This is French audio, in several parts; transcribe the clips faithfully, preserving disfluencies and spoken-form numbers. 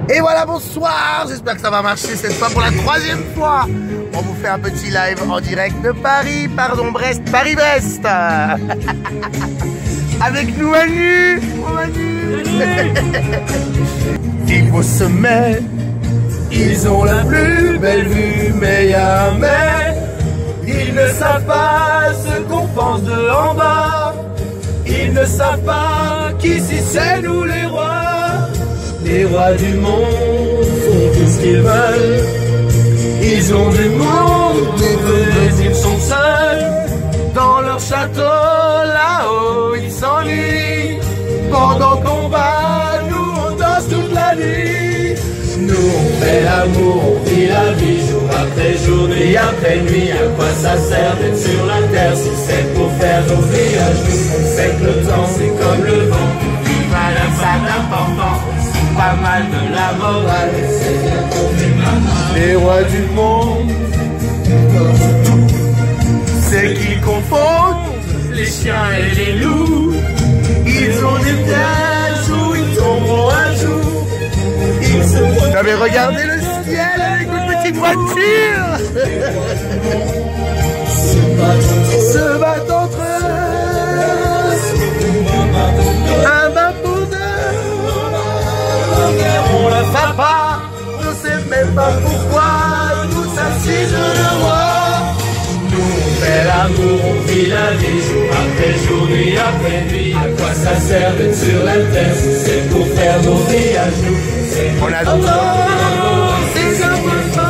Et voilà, bonsoir, j'espère que ça va marcher cette fois pour la troisième fois. On vous fait un petit live en direct de Paris, pardon Brest, Paris-Brest. Avec nous Manu, oh Manu. Il faut se mettre, ils ont la plus belle vue, mais y'a un mais. Ils ne savent pas ce qu'on pense de en bas. Ils ne savent pas qu'ici c'est nous les rois. Les rois du monde font tout ce qu'ils veulent. Ils ont du monde, mais ils sont seuls. Dans leur château, là-haut, ils s'ennuient. Pendant qu'on va, nous on danse toute la nuit. Nous on fait l'amour, on vit la vie, jour après jour, nuit après nuit. À quoi ça sert d'être sur la terre si c'est pour faire nos vies à genoux? On sait que le temps c'est comme le vent, il va la salle d'important. Pas mal de la morale, c'est bien pour les mamans. Les rois du monde, c'est qu'ils confondent les chiens et les loups. Ils ont des pièges où ils tomberont un jour. Ils se... J'avais regardé le ciel avec une petite voiture. Se battent entre eux. Un bain pour deux. On la fait pas, on sait même pas pourquoi. Tous assis de le roi. Nous on fait l'amour, on vit la vie, jour après jour, nuit après nuit. À quoi ça sert d'être sur la terre si c'est pour faire nos vies à genoux? On a tout c'est important.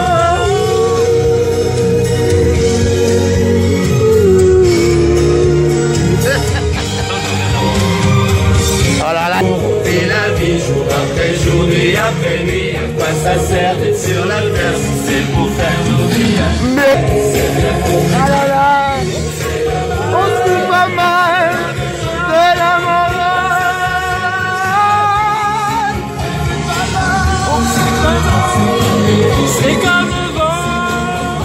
Oh là là. On vit la vie, jour après jour, nuit après nuit. À quoi ça sert d'être sur la terre si c'est pour faire nos vies à genoux? Mais ah là là, on se fout pas mal de la morale. On se fout pas mal, c'est comme le vent.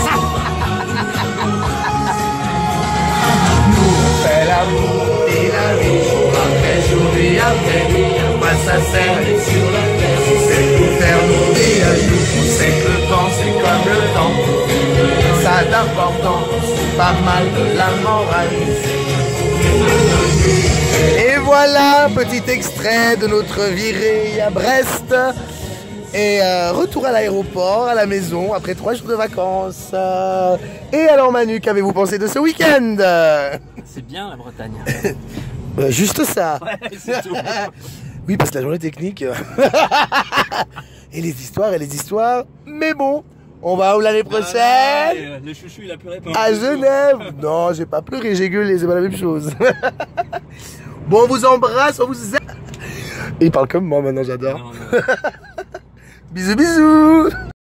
Nous on fait l'amour et la vie, jour après jour, nuit après nuit. À quoi ça sert d'être sur la terre si c'est pour faire nos vies à genoux? On sait que le temps c'est comme le temps, ça d'important, c'est pas mal de la morale. Et voilà, petit extrait de notre virée à Brest. Et euh, retour à l'aéroport, à la maison, après trois jours de vacances. Euh, et alors Manu, qu'avez-vous pensé de ce week-end? C'est bien la Bretagne. Bah, juste ça. Ouais, c'est tout. Oui, parce que la journée technique. Et les histoires et les histoires. Mais bon, on va où l'année prochaine? Ah, ouais, le chouchou il a pleuré pendant à Genève. Non, j'ai pas pleuré, j'ai gueulé, c'est pas la même chose. Bon, on vous embrasse, on vous aime. Il parle comme moi maintenant, j'adore. Bisous, bisous.